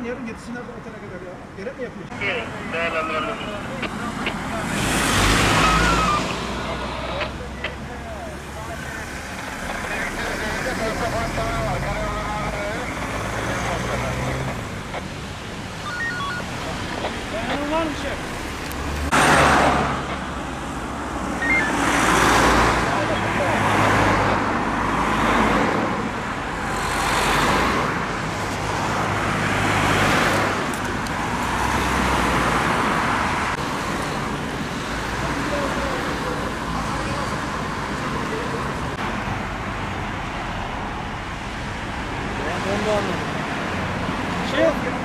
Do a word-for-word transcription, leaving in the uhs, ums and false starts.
yarın getirsinler bu otele kadar ya. Gerek mi yapıyor? Değerlendirelim. Beğenen var mı şef? Ben de anladım. Şef,